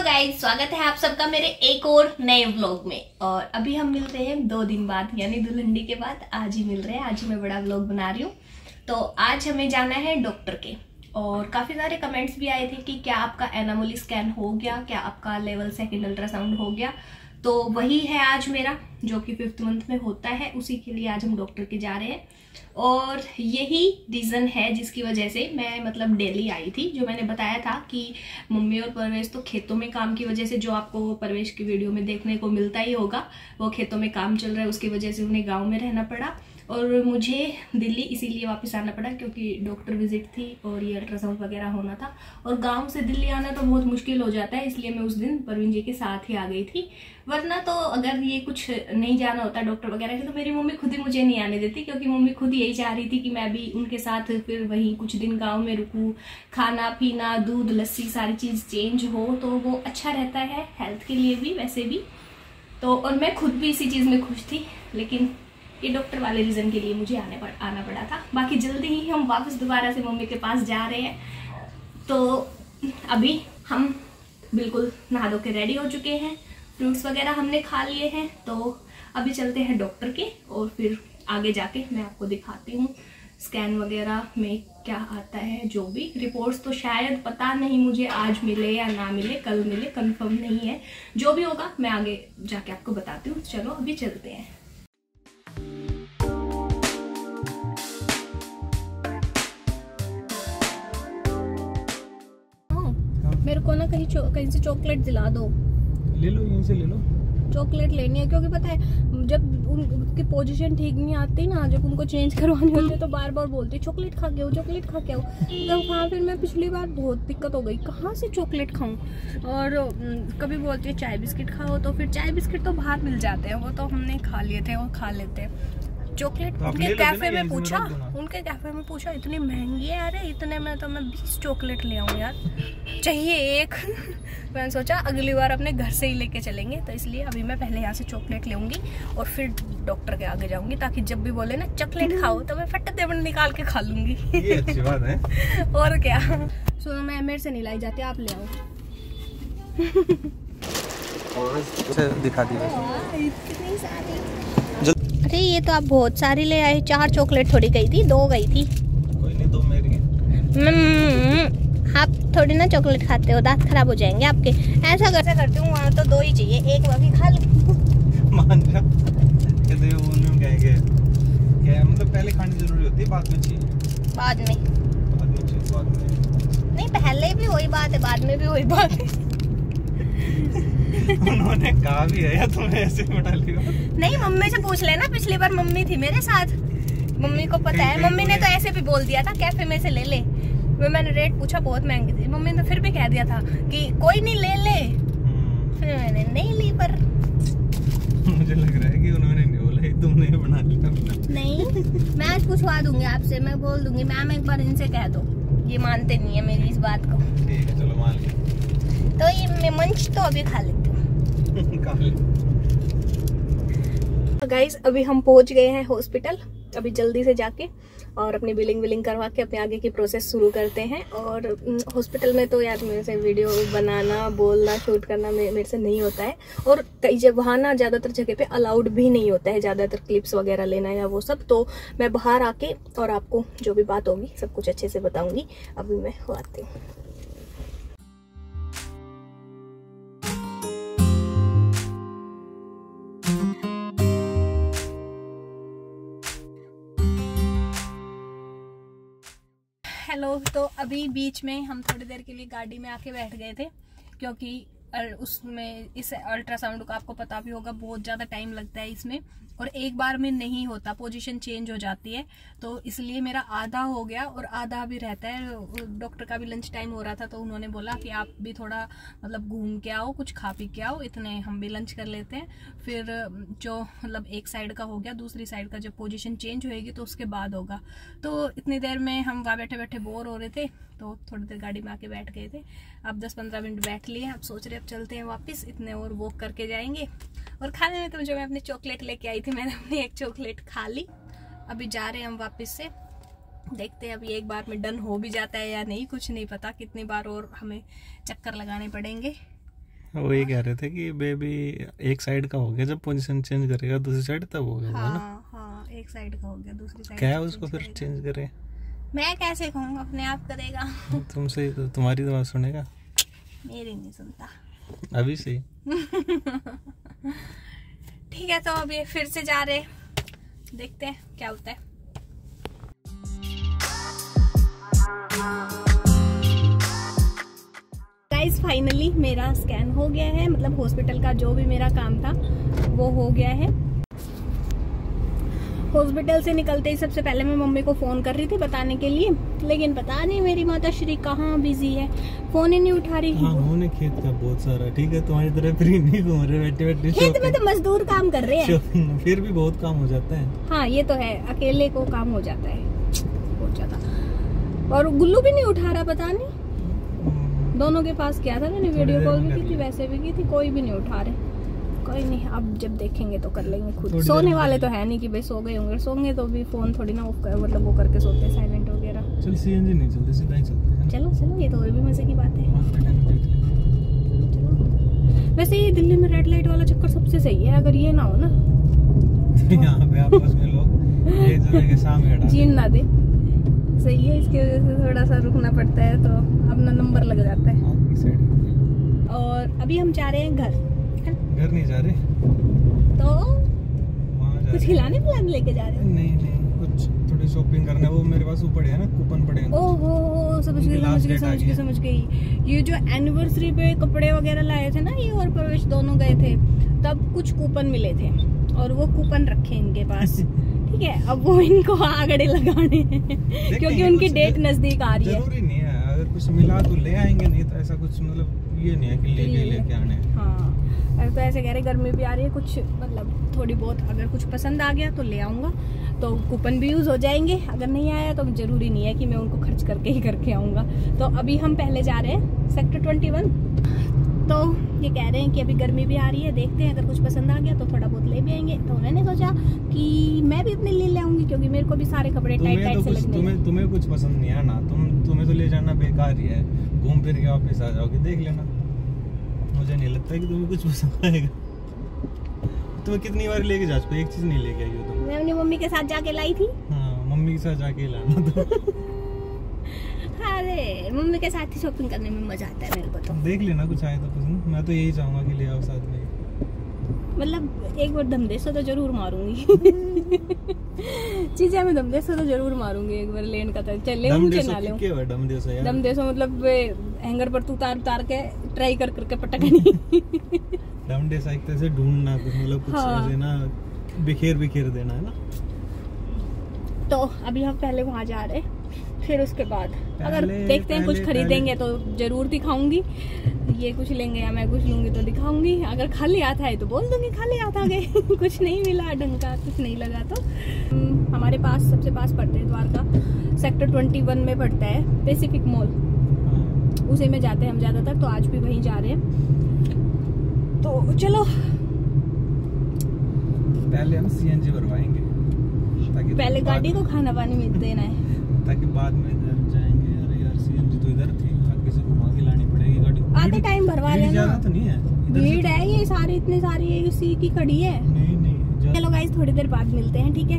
Guys, स्वागत है आप सबका मेरे एक और नए व्लॉग में। और अभी हम मिल रहे हैं 2 दिन बाद, यानी दुल्हन के बाद आज ही मिल रहे हैं। आज ही मैं बड़ा व्लॉग बना रही हूँ। तो आज हमें जाना है डॉक्टर के, और काफी सारे कमेंट्स भी आए थे कि क्या आपका एनामोली स्कैन हो गया, क्या आपका लेवल 2 अल्ट्रासाउंड हो गया। तो वही है आज मेरा, जो कि 5th मंथ में होता है, उसी के लिए आज हम डॉक्टर के जा रहे हैं। और यही रीज़न है जिसकी वजह से मैं मतलब दिल्ली आई थी। जो मैंने बताया था कि मम्मी और परवेश तो खेतों में काम की वजह से, जो आपको परवेश की वीडियो में देखने को मिलता ही होगा, वो खेतों में काम चल रहा है, उसकी वजह से उन्हें गांव में रहना पड़ा और मुझे दिल्ली इसीलिए वापस आना पड़ा क्योंकि डॉक्टर विजिट थी और ये अल्ट्रासाउंड वगैरह होना था। और गांव से दिल्ली आना तो बहुत मुश्किल हो जाता है, इसलिए मैं उस दिन परवीन जी के साथ ही आ गई थी। वरना तो अगर ये कुछ नहीं जाना होता डॉक्टर वगैरह के, तो मेरी मम्मी खुद ही मुझे नहीं आने देती, क्योंकि मम्मी खुद यही चाह रही थी कि मैं भी उनके साथ फिर वहीं कुछ दिन गाँव में रुकूँ। खाना पीना, दूध लस्सी सारी चीज़ चेंज हो तो वो अच्छा रहता है हेल्थ के लिए भी, वैसे भी तो। और मैं खुद भी इसी चीज़ में खुश थी, लेकिन ये डॉक्टर वाले रीज़न के लिए मुझे आना पड़ा था। बाकी जल्दी ही हम वापस दोबारा से मम्मी के पास जा रहे हैं। तो अभी हम बिल्कुल नहा धो के रेडी हो चुके हैं, फ्रूट्स वगैरह हमने खा लिए हैं। तो अभी चलते हैं डॉक्टर के, और फिर आगे जाके मैं आपको दिखाती हूँ स्कैन वगैरह में क्या आता है। जो भी रिपोर्ट्स तो शायद पता नहीं मुझे आज मिले या ना मिले, कल मिले, कंफर्म नहीं है। जो भी होगा मैं आगे जाके आपको बताती हूँ। चलो अभी चलते हैं। मेरे को ना कहीं से चॉकलेट दिला दो। ले लो, यहीं से ले लो। चॉकलेट लेनी है, क्योंकि पता है जब उनकी पोजीशन ठीक नहीं आती ना, जब उनको चेंज करवानी होती है तो बार बार बोलती है चॉकलेट खा के आओ, चॉकलेट खा के आओ। तो हाँ, फिर मैं पिछली बार बहुत दिक्कत हो गई, कहाँ से चॉकलेट खाऊं। और कभी बोलती है चाय बिस्किट खाओ, तो फिर चाय बिस्किट तो बाहर मिल जाते हैं, वो तो हमने खा लिए थे और खा लेते हैं। चॉकलेट उनके कैफे में पूछा, इतनी महंगी है। अरे इतने में तो मैं 20 चॉकलेट ले आऊँ यार, चाहिए एक। मैंने सोचा अगली बार अपने घर से ही लेके चलेंगे, तो इसलिए अभी मैं पहले यहाँ से चॉकलेट लेऊंगी और फिर डॉक्टर के आगे जाऊंगी, ताकि जब भी बोले ना चॉकलेट खाओ तो मैं फट दे निकाल के खा लूंगी। ये अच्छी बात है। और क्या। सुनो, मैं मेरे से नहीं लाई जाती, आप ले आओ। दिखा दीजिए। कितनी सारी। अरे ये तो आप बहुत सारी ले आए। 4 चॉकलेट थोड़ी गई थी, 2 गई थी। कोई नहीं, 2 मेरी हैं। आप थोड़ी ना चॉकलेट खाते हो, दांत खराब हो जाएंगे आपके। ऐसा करती हूँ, वहाँ तो 2 ही चाहिए, एक बाकी खा लो। मान जा, कहते हैं उन्होंने कहेंगे क्या, मतलब पहले खानी जरूरी होती है, बाद में चाहिए। बाद में नहीं, पहले भी वही बात है, बाद में भी वही बात है। उन्होंने कहा भी है या तुमने ऐसे बना लिया? नहीं, मम्मी से पूछ लेना, पिछली बार मम्मी थी मेरे साथ, मम्मी को पता है। मम्मी ने तो ऐसे भी बोल दिया था कैफे में से ले ले। मैंने रेट पूछा, बहुत महंगी थी। मम्मी ने फिर भी कह दिया था कि कोई नहीं ले ले। फिर मैंने नहीं ली, पर मुझे लग रहा है कि उन्होंने नहीं बोला, तुमने बना लिया। नहीं, मैं आज पूछवा दूंगी आपसे, मैं बोल दूंगी मैम एक बार इनसे कह दो। ये मानते नहीं है मेरी इस बात को। ठीक है, चलो मान लिया। तो ये मैं मंच तो अभी खा लेती हूँ। गाइस, अभी हम पहुंच गए हैं हॉस्पिटल। अभी जल्दी से जाके और अपनी बिलिंग करवा के अपने आगे की प्रोसेस शुरू करते हैं। और हॉस्पिटल में तो यार मेरे से वीडियो बनाना, बोलना, शूट करना मेरे से नहीं होता है। और कई जगह वहाँ ना ज़्यादातर जगह पे अलाउड भी नहीं होता है ज़्यादातर क्लिप्स वगैरह लेना या वो सब। तो मैं बाहर आके और आपको जो भी बात होगी सब कुछ अच्छे से बताऊँगी। अभी मैं आती हूँ। हेलो। तो अभी बीच में हम थोड़ी देर के लिए गाड़ी में आके बैठ गए थे, क्योंकि उसमें इस अल्ट्रासाउंड का आपको पता भी होगा बहुत ज़्यादा टाइम लगता है इसमें, और एक बार में नहीं होता, पोजीशन चेंज हो जाती है। तो इसलिए मेरा आधा हो गया और आधा भी रहता है। डॉक्टर का भी लंच टाइम हो रहा था, तो उन्होंने बोला कि आप भी थोड़ा मतलब घूम के आओ, कुछ खा पी के आओ, इतने हम भी लंच कर लेते हैं। फिर जो मतलब एक साइड का हो गया, दूसरी साइड का जब पोजीशन चेंज होएगी तो उसके बाद होगा। तो इतनी देर में हम वहाँ बैठे बैठे बोर हो रहे थे, तो थोड़ी देर गाड़ी में आके बैठ गए थे। अब 10-15 मिनट बैठ लिए, अब सोच रहे अब चलते हैं वापस, इतने और वॉक करके जाएंगे। और खाने में तो जो मैं अपनी चॉकलेट लेके आई थी, मैंने अपनी एक चॉकलेट खा ली। अभी जा रहे हैं हम वापस से, देखते हैं अभी एक बार में डन हो भी जाता है या नहीं, कुछ नहीं पता, कितनी बार और हमें चक्कर लगाने पड़ेंगे। वो ये कह रहे थे कि बेबी एक साइड का हो गया, जब पोजीशन चेंज करेगा दूसरी साइड तब हो गया। हाँ हाँ, एक साइड का हो गया, दूसरी साइड क्या है उसको फिर चेंज करे? मैं कैसे कहूँगा, अपने आप करेगा। तुमसे तो तुम्हारी तो बात सुनेगा, मेरी नहीं सुनता अभी से। ठीक है, तो अभी फिर से जा रहे, देखते हैं क्या होता है। गाइस फाइनली मेरा स्कैन हो गया है, मतलब हॉस्पिटल का जो भी मेरा काम था वो हो गया है। हॉस्पिटल से निकलते ही सबसे पहले मैं मम्मी को फोन कर रही थी बताने के लिए, लेकिन पता नहीं मेरी माता श्री कहाँ बिजी है, फोन ही नहीं उठा रही। हाँ, उन्होंने खेत का बहुत सारा, ठीक है तुम्हारी तरह फ्री नहीं घूम रहे, बैठे बैठे खेत में तो मजदूर काम कर रहे हैं, फिर भी बहुत काम हो जाता है। हाँ ये तो है, अकेले को काम हो जाता है बहुत ज्यादा। और गुल्लू भी नहीं उठा रहा, पता नहीं, दोनों के पास किया था मैंने, वीडियो कॉल भी की थी, वैसे भी की थी, कोई भी नहीं उठा रहे। कोई नहीं, अब जब देखेंगे तो कर लेंगे खुद। सोने वाले तो है नहीं कि भाई सो गए होंगे, सोंगे तो भी फोन थोड़ी ना ऑफ कर, मतलब वो करके सोते हैं साइलेंट वगैरह। चल सीएनजी नहीं चलते, सीधा ही चलते हैं। चलो चलो, ये तो और भी मजे की बात है। चलो, वैसे ये दिल्ली में रेड लाइट वाला चक्कर सबसे सही है, अगर ये ना हो ना यहाँ पे आपस में लोग एक दूसरे के सामने जीन ना दे, सही है। इसकी वजह से थोड़ा सा रुकना पड़ता है तो अपना नंबर लग जाता है। और अभी हम जा रहे हैं घर नहीं जा रहे तो कुछ खिलाने पिलाने लेके जा रहे हैं? नहीं, कुछ थोड़ी शॉपिंग करना है, वो मेरे पास वो पड़े हैं ना, कूपन पड़े हैं। ओहो, समझ गई। ये जो एनिवर्सरी पे कपड़े वगैरह लाए थे ना, ये और प्रवेश दोनों गए थे, तब कुछ कूपन मिले थे और वो कूपन रखे इनके पास। ठीक है, अब वो इनको आगड़े लगाने हैं क्योंकि उनकी डेट नजदीक आ रही है। जरूरी नहीं है, अगर कुछ मिला तो ले आएंगे, नहीं तो ऐसा कुछ मतलब ये नहीं है कि लेके आने। हाँ, तो ऐसे कह रहे, गर्मी भी आ रही है, कुछ मतलब थोड़ी बहुत अगर कुछ पसंद आ गया तो ले आऊंगा, तो कूपन भी यूज हो जाएंगे। अगर नहीं आया तो जरूरी नहीं है कि मैं उनको खर्च करके ही करके आऊंगा। तो अभी हम पहले जा रहे हैं सेक्टर 21। तो ये कह रहे हैं कि अभी गर्मी भी आ रही है, देखते हैं अगर कुछ पसंद आ गया तो थोड़ा बहुत ले भी आएंगे। तो मैंने सोचा कि मैं भी अपने लिए ले आऊंगी, क्योंकि मेरे को भी सारे कपड़े टाइट टाइट से लगने। तुम्हें कुछ पसंद नहीं है ना, तुम्हें तो ले जाना बेकार ही है, घूम फिर के वापस आ जाओगे, देख लेना। मुझे नहीं लगता कि तुम्हें कुछ पसंद आएगा। तुम्हें कितनी बार लेके जा चुके, एक चीज नहीं लेके आई हो तुम। मैं अपनी मम्मी के साथ जाके लाई थी। हाँ, मम्मी के साथ जाके लाना तो। अरे मम्मी के साथ ही शॉपिंग करने में मजा आता है मेरे को तो। देख लेना कुछ आए तो पसंद, मैं तो यही चाहूंगा कि ले आओ साथ में। मतलब एक बार दम देसो तो जरूर मारूंगी। चीजें में दम देसो तो जरूर मारूंगी एक बार, लेन का तो चले मुझे ना ले। दम देसो मतलब हैंगर पर तू उतार के ट्राई करके पटकनी। दम देसा एक तरह से ढूंढना, मतलब कुछ ऐसे ना बिखेर देना है ना। तो अभी हम पहले वहाँ जा रहे, फिर उसके बाद अगर देखते हैं कुछ खरीदेंगे तो जरूर दिखाऊंगी, ये कुछ लेंगे या मैं कुछ लूंगी तो दिखाऊंगी। अगर खाली हाथ आए तो बोल दूंगी खाली हाथ आ गए। कुछ नहीं मिला ढंग का, कुछ नहीं लगा तो। हमारे पास सबसे पास पड़ते हैं द्वारका, सेक्टर 21 में पड़ता है पैसिफिक मॉल, उसी में जाते हैं हम ज्यादातर, तो आज भी वहीं जा रहे हैं। तो चलो पहले हम सीएनजी भरवाएंगे, ताकि पहले गाड़ी को खाना पानी मिल देना है, ताकि बाद में जाएंगे। अरे यार सीएनजी तो इधर थी, आगे से घुमा के लानी पड़ेगी गाड़ी। आधे टाइम भरवा लेना, तो नहीं है भीड़ है ये सारी, इतनी सारी इसी की खड़ी है। नहीं। चलो गाइस थोड़ी देर बाद मिलते हैं, ठीक है।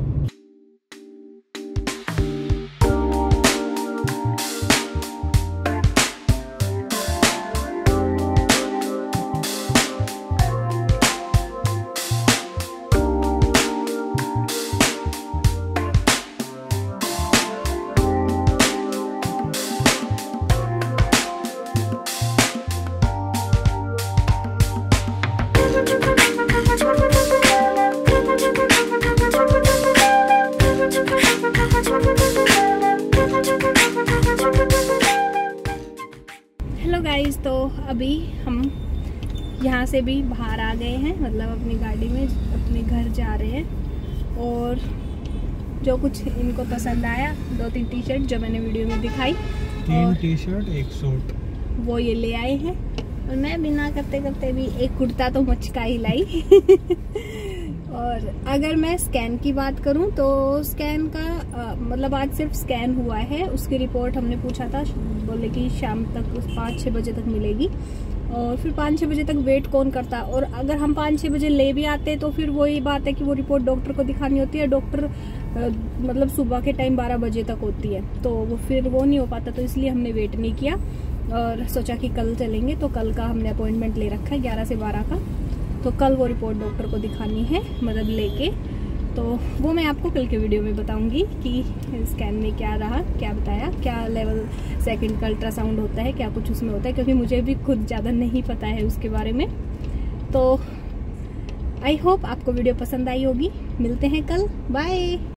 हेलो गाइस, तो अभी हम यहाँ से भी बाहर आ गए हैं, मतलब अपनी गाड़ी में अपने घर जा रहे हैं। और जो कुछ इनको पसंद आया, 2-3 टी शर्ट जो मैंने वीडियो में दिखाई, 3 टी शर्ट 1 सूट, वो ये ले आए हैं। और मैं बिना करते करते भी एक कुर्ता तो मचका ही लाई। और अगर मैं स्कैन की बात करूं तो स्कैन का मतलब आज सिर्फ स्कैन हुआ है, उसकी रिपोर्ट हमने पूछा था, बोले कि शाम तक 5-6 बजे तक मिलेगी। और फिर 5-6 बजे तक वेट कौन करता। और अगर हम 5-6 बजे ले भी आते तो फिर वही बात है कि वो रिपोर्ट डॉक्टर को दिखानी होती है। डॉक्टर मतलब सुबह के टाइम 12 बजे तक होती है, तो वो फिर वो नहीं हो पाता, तो इसलिए हमने वेट नहीं किया और सोचा कि कल चलेंगे। तो कल का हमने अपॉइंटमेंट ले रखा है 11 से 12 का। तो कल वो रिपोर्ट डॉक्टर को दिखानी है, मतलब लेके, तो वो मैं आपको कल के वीडियो में बताऊंगी कि स्कैन में क्या रहा, क्या बताया, क्या लेवल सेकंड का अल्ट्रासाउंड होता है, क्या कुछ उसमें होता है, क्योंकि मुझे भी खुद ज़्यादा नहीं पता है उसके बारे में। तो आई होप आपको वीडियो पसंद आई होगी। मिलते हैं कल, बाय।